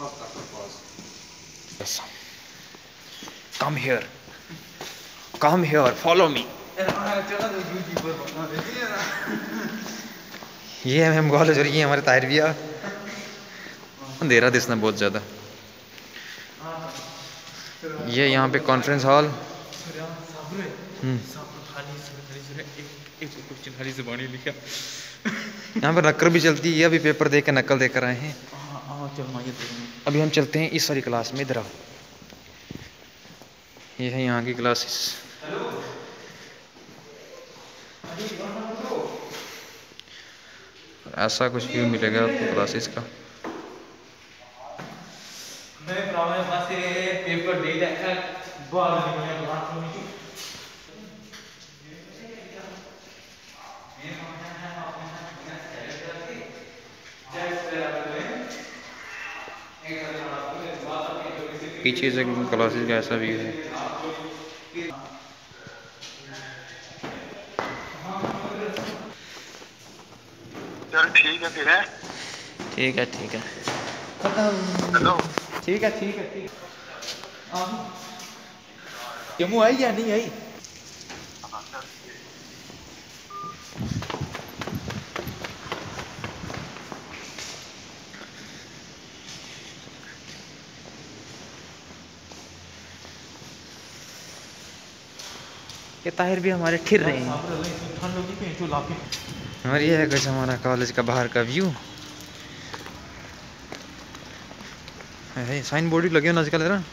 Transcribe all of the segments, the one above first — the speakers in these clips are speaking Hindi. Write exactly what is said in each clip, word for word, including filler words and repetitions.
Come here. Come here. Follow me. ये हम कॉलेज और ये हमारे ताहिर भैया अंधेरा दिसना बहुत ज़्यादा। ये यहाँ पे कॉन्फ्रेंस हॉल। यहाँ पर नक्कर भी चलती है। अभी पेपर दे के नकल देकर आए हैं। अभी हम चलते हैं इस वाली क्लास में। इधर आओ, ये है यहाँ की क्लासेस। ऐसा कुछ व्यू मिलेगा आपको क्लासेस का। पेपर दे पीछे से क्लासेस का ऐसा व्यू है। चल ठीक है फिर है। ठीक है ठीक है हेलो ठीक है ठीक है ठीक है। जम्मू आई या नहीं आई? ये ताहिर भी हमारे ठिर रहे हैं। और ये है कुछ हमारा कॉलेज का बाहर का व्यू है। साइन बोर्ड भी लगे हो ना आजकल जरा।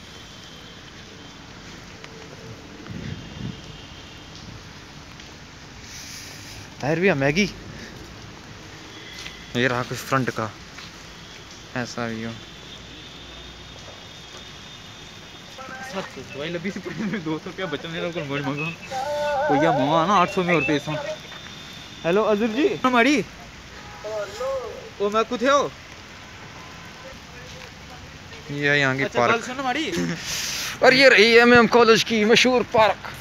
ताहिर भैया मैगी। ये रहा कुछ फ्रंट का ऐसा व्यू। दवाई लगी सी पड़ी दो सौ रुपया बचन मेरा को मोड़ मंगा भैया मामा ना आठ सौ में और पैसा। हेलो अजूर जी हमारी ओ मैं कुछ हो ये यहाँ की पार्क। और ये रही है एम एम कॉलेज की मशहूर पार्क।